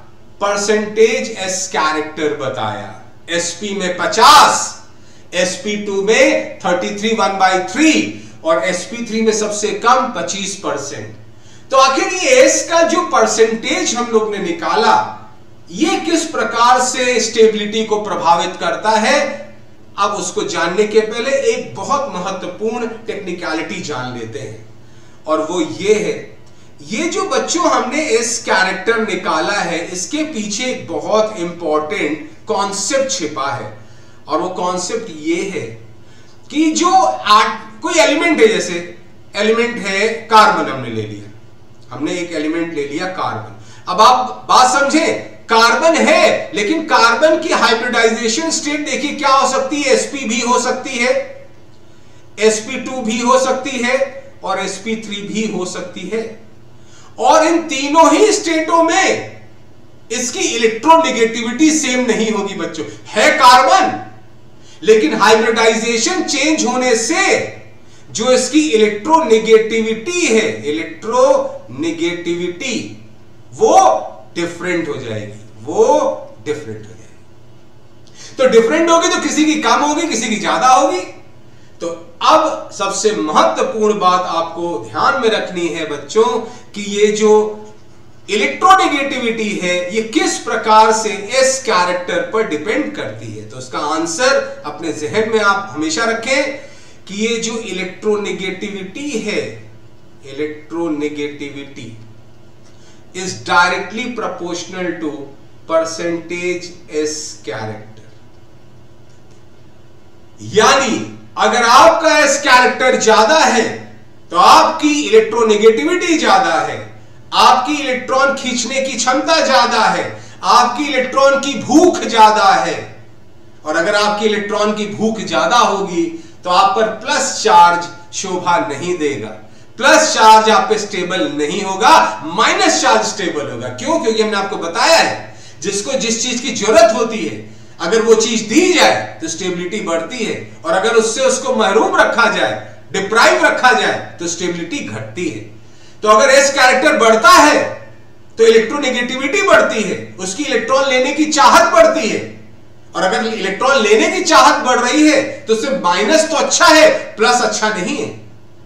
परसेंटेज एस कैरेक्टर बताया, एसपी में पचास, एसपी टू में thirty three, one by three, और एसपी थ्री में सबसे कम पच्चीस परसेंट। तो आखिर ये एस का जो परसेंटेज हम लोग ने निकाला, ये किस प्रकार से स्टेबिलिटी को प्रभावित करता है, अब उसको जानने के पहले एक बहुत महत्वपूर्ण टेक्निकलिटी जान लेते हैं, और वो ये है, ये जो बच्चों हमने एस कैरेक्टर निकाला है, इसके पीछे एक बहुत इंपॉर्टेंट कॉन्सेप्ट छिपा है। और वो कॉन्सेप्ट ये है कि जो आट, कोई एलिमेंट है, जैसे एलिमेंट है कार्बन, हमने ले लिया, हमने एक एलिमेंट ले लिया कार्बन। अब आप बात समझे, कार्बन है, लेकिन कार्बन की हाइब्रिडाइजेशन स्टेट देखिए क्या हो सकती है, एसपी भी हो सकती है, एसपी टू भी हो सकती है, और एसपी थ्री भी हो सकती है। और इन तीनों ही स्टेटों में इसकी इलेक्ट्रोनेगेटिविटी सेम नहीं होगी बच्चों, है कार्बन, लेकिन हाइब्रिडाइजेशन चेंज होने से जो इसकी इलेक्ट्रोनेगेटिविटी है, इलेक्ट्रोनेगेटिविटी वो डिफरेंट हो जाएगी, वो डिफरेंट हो जाएगी। तो डिफरेंट होगी तो किसी की कम होगी, किसी की ज्यादा होगी। तो अब सबसे महत्वपूर्ण बात आपको ध्यान में रखनी है बच्चों कि ये जो इलेक्ट्रोनेगेटिविटी है ये किस प्रकार से एस कैरेक्टर पर डिपेंड करती है। तो उसका आंसर अपने जहन में आप हमेशा रखें कि ये जो इलेक्ट्रोनेगेटिविटी है, electronegativity is directly proportional to percentage s character. यानी अगर आपका एस कैरेक्टर ज्यादा है तो आपकी इलेक्ट्रोनेगेटिविटी ज्यादा है, आपकी इलेक्ट्रॉन खींचने की क्षमता ज्यादा है, आपकी इलेक्ट्रॉन की भूख ज्यादा है। और अगर आपकी इलेक्ट्रॉन की भूख ज्यादा होगी तो आप पर प्लस चार्ज शोभा नहीं देगा, प्लस चार्ज आप पे स्टेबल नहीं होगा, माइनस चार्ज स्टेबल होगा। क्यों? क्योंकि हमने आपको बताया है जिसको जिस चीज की जरूरत होती है अगर वो चीज दी जाए तो स्टेबिलिटी बढ़ती है, और अगर उससे उसको महरूम रखा जाए, डिप्राइव रखा जाए, तो स्टेबिलिटी घटती है। तो अगर एस कैरेक्टर बढ़ता है तो इलेक्ट्रोनेगेटिविटी बढ़ती है, उसकी इलेक्ट्रॉन लेने की चाहत बढ़ती है, और अगर इलेक्ट्रॉन लेने की चाहत बढ़ रही है तो सिर्फ माइनस तो अच्छा है, प्लस अच्छा नहीं है।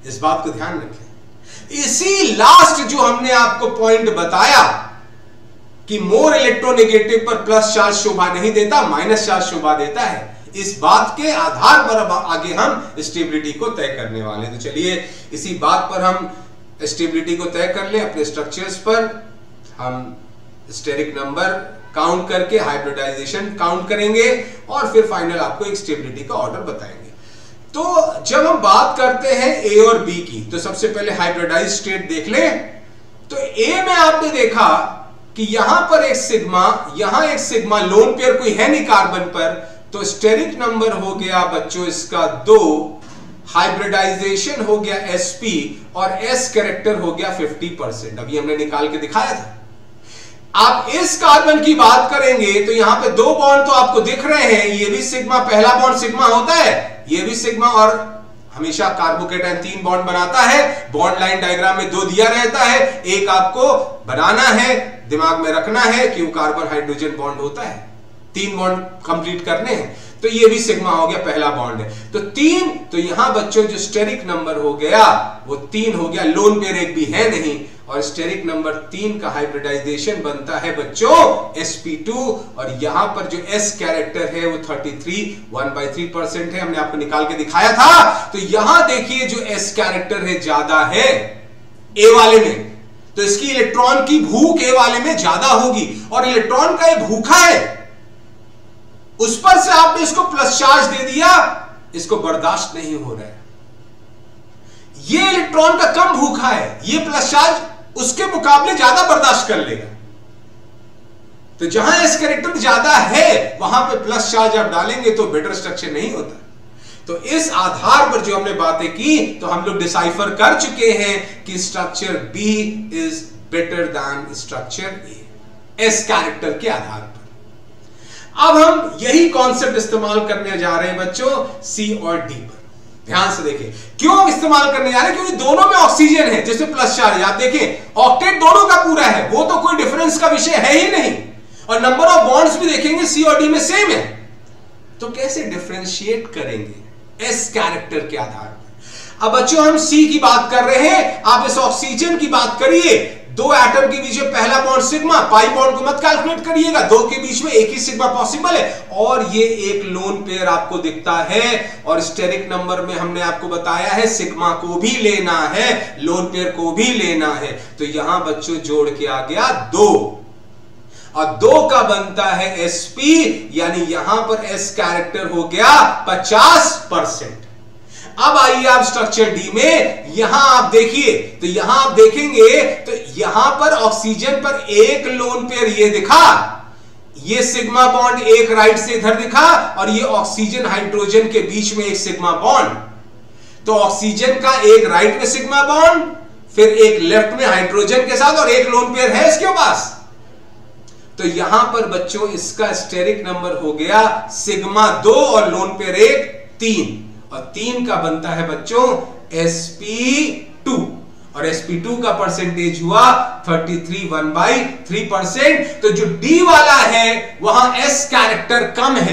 इस बात को ध्यान रखें। इसी लास्ट जो हमने आपको पॉइंट बताया कि मोर इलेक्ट्रोनेगेटिव पर प्लस चार्ज शोभा नहीं देता, माइनस चार्ज शोभा देता है, इस बात के आधार पर अब आगे हम स्टेबिलिटी को तय करने वाले हैं। तो चलिए इसी बात पर हम स्टेबिलिटी को तय कर ले। अपने स्ट्रक्चर्स पर हम स्टेरिक नंबर काउंट करके हाइब्रिडाइजेशन काउंट करेंगे और फिर फाइनल आपको एक स्टेबिलिटी का ऑर्डर बताएंगे। तो जब हम बात करते हैं ए और बी की, तो सबसे पहले हाइब्रिडाइज स्टेट देख ले। तो ए में आपने देखा कि यहां पर एक सिग्मा, यहां एक सिग्मा, लोन पेयर कोई है नहीं कार्बन पर, तो स्टेरिक नंबर हो गया बच्चों इसका दो, हाइब्रिडाइजेशन हो गया एसपी और एस कैरेक्टर हो गया फिफ्टी परसेंट। अभी हमने निकाल के दिखाया था। आप इस कार्बन की बात करेंगे तो यहां पे दो बॉन्ड तो आपको दिख रहे हैं, ये भी सिग्मा, पहला बॉन्ड सिग्मा होता है, ये भी सिग्मा, और हमेशा कार्बोकेटायन तीन बॉन्ड बनाता है। बॉन्ड लाइन डायग्राम में दो दिया रहता है, एक आपको बनाना है, दिमाग में रखना है कि वो कार्बन हाइड्रोजन बॉन्ड होता है, तीन बॉन्ड कंप्लीट करने हैं। तो ये भी सिग्मा हो गया, पहला बॉन्ड है। तो तीन, तो यहां बच्चों जो स्टेरिक नंबर हो गया वो तीन हो गया, लोन पेयर एक भी है नहीं, और स्टेरिक नंबर तीन का हाइब्रिडाइजेशन बनता है बच्चों एस पी टू, और यहां पर जो एस कैरेक्टर है वो thirty three, one by three percent है, हमने आपको निकाल के दिखाया था। तो यहां देखिए जो एस कैरेक्टर है ज्यादा है ए वाले में, तो इसकी इलेक्ट्रॉन की भूख ए वाले में ज्यादा होगी, और इलेक्ट्रॉन का ये भूखा है, उस पर से आपने इसको प्लस चार्ज दे दिया, इसको बर्दाश्त नहीं हो रहा है। ये इलेक्ट्रॉन का कम भूखा है, ये प्लस चार्ज उसके मुकाबले ज्यादा बर्दाश्त कर लेगा। तो जहां एस कैरेक्टर ज्यादा है वहां पे प्लस चार्ज आप डालेंगे तो बेटर स्ट्रक्चर नहीं होता। तो इस आधार पर जो हमने बातें की, तो हम लोग डिसाइफर कर चुके हैं कि structure B is better than structure A, s character के आधार पर। अब हम यही कॉन्सेप्ट इस्तेमाल करने जा रहे हैं बच्चों सी और डी पर। ध्यान से देखें, क्यों इस्तेमाल करने जा रहे हैं, क्योंकि दोनों में ऑक्सीजन है जिसमें प्लस चार्ज। आप देखें ऑक्टेट दोनों का पूरा है, वो तो कोई डिफरेंस का विषय है ही नहीं, और नंबर ऑफ बॉन्ड्स भी देखेंगे सी और डी में सेम है। तो कैसे डिफरेंशिएट करेंगे एस कैरेक्टर के आधार पर। अब बच्चों हम सी की बात कर रहे हैं, आप इस ऑक्सीजन की बात करिए, दो एटम के बीच में पहला बॉन्ड सिग्मा, पाई बॉन्ड को मत कैलकुलेट करिएगा, दो के बीच में एक ही सिग्मा पॉसिबल है, और ये एक लोन पेयर आपको दिखता है। और स्टेरिक नंबर में हमने आपको बताया है सिग्मा को भी लेना है, लोन पेयर को भी लेना है। तो यहां बच्चों जोड़ के आ गया दो, और दो का बनता है एसपी, यानी यहां पर एस कैरेक्टर हो गया पचास परसेंट। अब आइए आप स्ट्रक्चर डी में, यहां आप देखिए, तो यहां आप देखेंगे तो यहां पर ऑक्सीजन पर एक लोन पेयर ये दिखा, ये सिग्मा बॉन्ड एक राइट से इधर दिखा, और ये ऑक्सीजन हाइड्रोजन के बीच में एक सिग्मा बॉन्ड। तो ऑक्सीजन का एक राइट में सिग्मा बॉन्ड, फिर एक लेफ्ट में हाइड्रोजन के साथ, और एक लोन पेयर है इसके पास। तो यहां पर बच्चों इसका स्टेरिक नंबर हो गया सिग्मा दो और लोन पेयर एक तीन, और तीन का बनता है बच्चों एस पी टू, और एस पी टू का परसेंटेज हुआ thirty three, one by three percent. तो जो डी वाला है वहां एस कैरेक्टर कम है,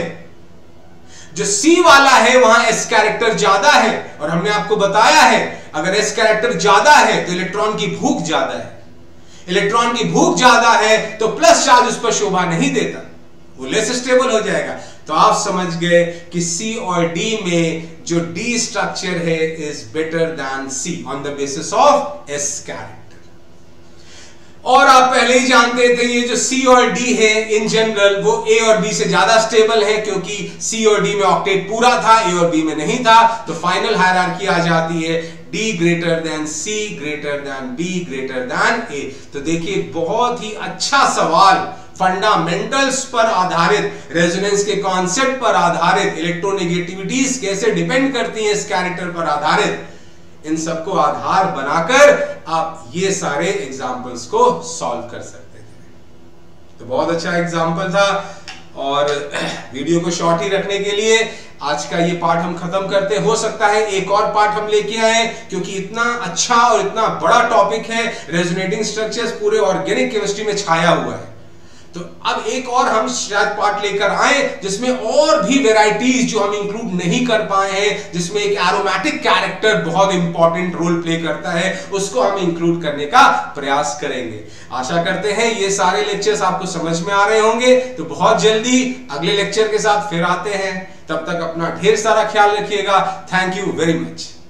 जो सी वाला है वहां एस कैरेक्टर ज्यादा है। और हमने आपको बताया है अगर एस कैरेक्टर ज्यादा है तो इलेक्ट्रॉन की भूख ज्यादा है, इलेक्ट्रॉन की भूख ज्यादा है तो प्लस चार्ज उस पर शोभा नहीं देता, वो लेस स्टेबल हो जाएगा। तो आप समझ गए कि सी और डी में जो डी स्ट्रक्चर है is better than C on the basis of s character. और आप पहले ही जानते थे ये जो सी और डी है इन जनरल वो ए और बी से ज्यादा स्टेबल है, क्योंकि सी और डी में ऑक्टेट पूरा था, ए और बी में नहीं था। तो फाइनल हायरार्की आ जाती है D greater than C greater than B greater than A. तो देखिए बहुत ही अच्छा सवाल, फंडामेंटल्स पर आधारित, रेजोनेंस के कॉन्सेप्ट पर आधारित, इलेक्ट्रोनेगेटिविटीज कैसे डिपेंड करती हैं इस कैरेक्टर पर आधारित, इन सबको आधार बनाकर आप ये सारे एग्जाम्पल्स को सॉल्व कर सकते थे। तो बहुत अच्छा एग्जाम्पल था, और वीडियो को शॉर्ट ही रखने के लिए आज का ये पार्ट हम खत्म करते। हो सकता है एक और पार्ट हम लेके आए, क्योंकि इतना अच्छा और इतना बड़ा टॉपिक है, रेजोनेटिंग स्ट्रक्चर्स पूरे ऑर्गेनिक केमिस्ट्री में छाया हुआ है। तो अब एक और हम शायद पार्ट लेकर आए जिसमें और भी वेराइटीज जो हम इंक्लूड नहीं कर पाए हैं, जिसमें एक एरोमेटिक कैरेक्टर बहुत इंपॉर्टेंट रोल प्ले करता है, उसको हम इंक्लूड करने का प्रयास करेंगे। आशा करते हैं ये सारे लेक्चर्स आपको समझ में आ रहे होंगे। तो बहुत जल्दी अगले लेक्चर के साथ फिर आते हैं, तब तक अपना ढेर सारा ख्याल रखिएगा। Thank you very much.